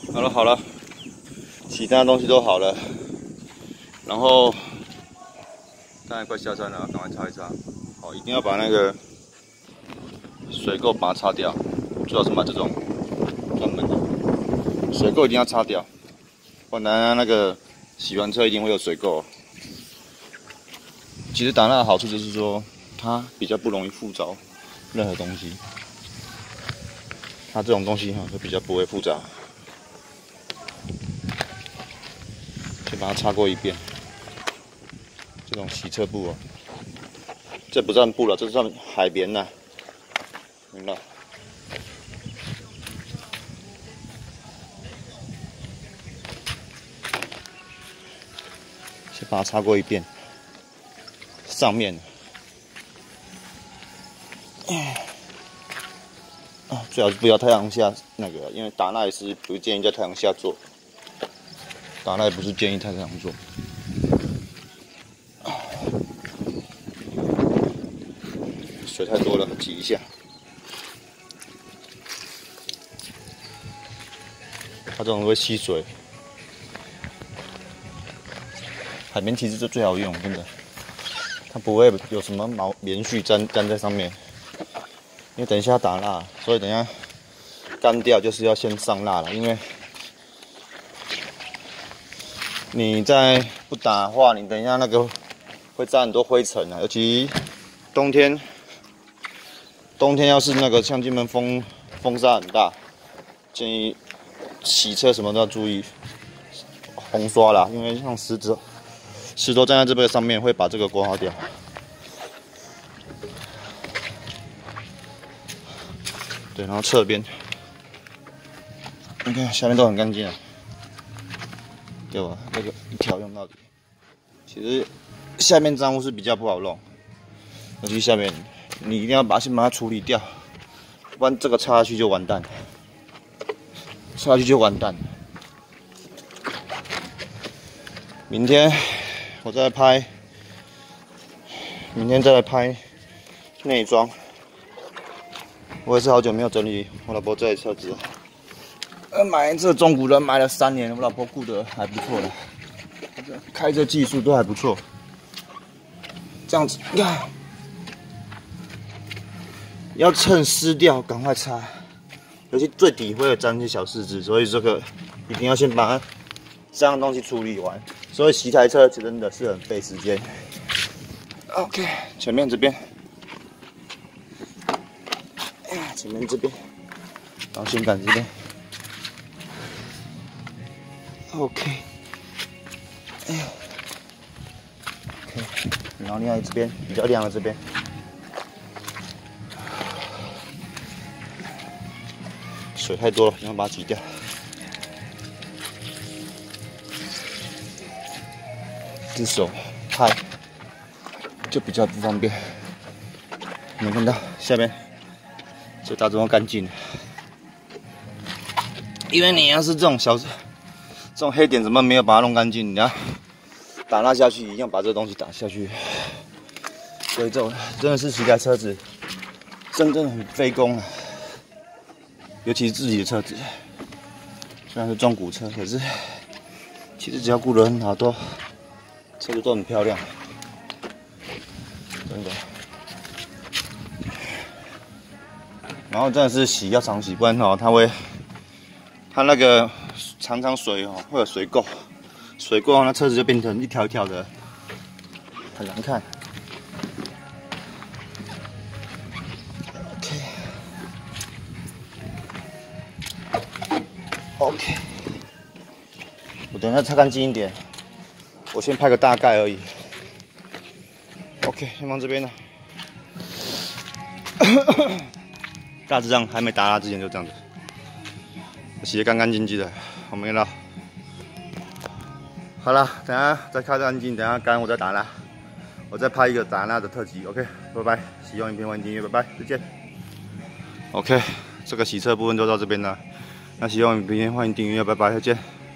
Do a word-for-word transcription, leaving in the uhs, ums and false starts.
好了好了，其他东西都好了，然后当然快下山了，赶快擦一擦。哦，一定要把那个水垢把它擦掉，最好是买这种专门的水垢，一定要擦掉，不然那个洗完车一定会有水垢。其实打蜡的好处就是说，它比较不容易附着任何东西，它这种东西哈就比较不会复杂。 先把它擦过一遍，这种洗车布哦，这不算布了，这算海绵呐，明白？先把它擦过一遍，上面，啊，最好是不要太阳下那个，因为打蜡也是不建议在太阳下做。 打蜡也不是建议太阳做，水太多了，挤一下。它这种会吸水，海绵其实就最好用，真的，它不会有什么毛棉絮粘粘在上面。因为等一下打蜡，所以等一下干掉就是要先上蜡了，因为。 你再不打的话，你等一下那个会沾很多灰尘啊，尤其冬天，冬天要是那个像金门风风沙很大，建议洗车什么都要注意红刷啦，因为像石头石头站在这个上面会把这个刮掉。对，然后侧边，你看下面都很干净啊。 对吧？那个一条用到底。其实下面脏污是比较不好弄，尤其下面你一定要把先把它处理掉，不然这个插下去就完蛋，插下去就完蛋。明天我再拍，明天再来拍内装。我也是好久没有整理我老婆这台车子了。 呃，买这中古人买了三年，我老婆顾得还不错了，开车技术都还不错。这样子，呀，要趁湿掉赶快擦，尤其最底会有沾一些小柿子，所以这个一定要先把这样东西处理完。所以洗台车真的是很费时间。OK， 前面这边，前面这边，保险杆这边。 OK， 哎呀 ，OK， 然后另外这边比较亮的这边，水太多了，然后把它挤掉。这手拍就比较不方便。你们看到下面这打这么干净，因为你要是这种小。 这种黑点怎么没有把它弄干净？你要打蜡下去，一样把这东西打下去。所以这种真的是洗台车子，真正很费工啊。尤其是自己的车子，虽然是中古车，可是其实只要顾得很好，都车子都很漂亮，真的。然后真的是洗要常洗，不然哦，它会它那个。 常常水哦会有水垢，水垢那车子就变成一条一条的，很难看。OK， OK， 我等一下擦干净一点，我先拍个大概而已。OK， 先放这边了。大致上还没打蜡之前就这样子，洗得干干净净的。 我没了，好了，等下再开干净，等下干我再打蜡，我再拍一个打蜡的特辑 ，OK， 拜拜，喜欢影片欢迎订阅，拜拜，再见。OK， 这个洗车部分就到这边了，那喜欢影片欢迎订阅，拜拜，再见。